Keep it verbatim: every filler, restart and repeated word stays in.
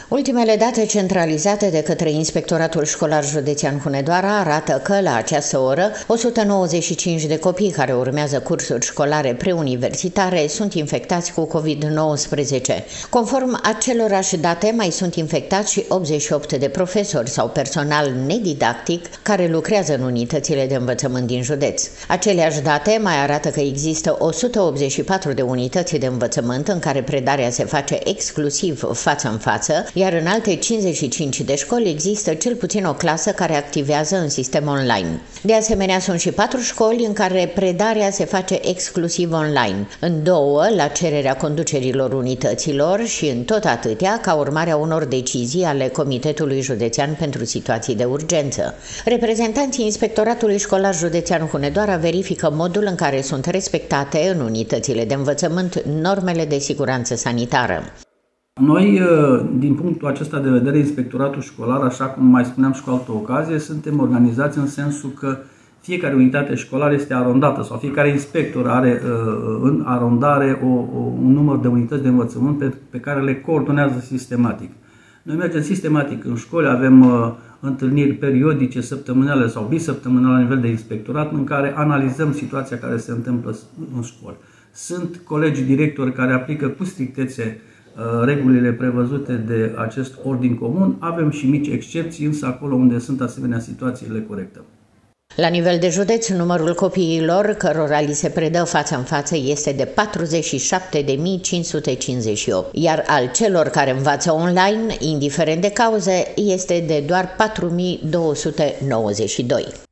Ultimele date centralizate de către Inspectoratul Școlar Județean Hunedoara arată că, la această oră, o sută nouăzeci și cinci de copii care urmează cursuri școlare preuniversitare sunt infectați cu covid nouăsprezece. Conform acelorași date, mai sunt infectați și optzeci și opt de profesori sau personal nedidactic care lucrează în unitățile de învățământ din județ. Aceleași date mai arată că există o sută optzeci și patru de unități de învățământ în care predarea se face exclusiv față în față, iar în alte cincizeci și cinci de școli există cel puțin o clasă care activează în sistem online. De asemenea, sunt și patru școli în care predarea se face exclusiv online, în două la cererea conducerilor unităților și în tot atâtea ca urmare a unor decizii ale Comitetului Județean pentru Situații de Urgență. Reprezentanții Inspectoratului Școlar Județean Hunedoara verifică modul în care sunt respectate în unitățile de învățământ normele de siguranță sanitară. Noi, din punctul acesta de vedere, Inspectoratul Școlar, așa cum mai spuneam și cu altă ocazie, suntem organizați în sensul că fiecare unitate școlară este arondată sau fiecare inspector are în arondare o, o, un număr de unități de învățământ pe, pe care le coordonează sistematic. Noi mergem sistematic în școli, avem uh, întâlniri periodice, săptămânale sau bisăptămânale la nivel de inspectorat în care analizăm situația care se întâmplă în școli. Sunt colegi directori care aplică cu strictețe regulile prevăzute de acest ordin comun, avem și mici excepții, însă acolo unde sunt asemenea situații le corectăm. La nivel de județ, numărul copiilor cărora li se predă față în față este de patruzeci și șapte de mii cinci sute cincizeci și opt, iar al celor care învață online, indiferent de cauze, este de doar patru mii două sute nouăzeci și doi.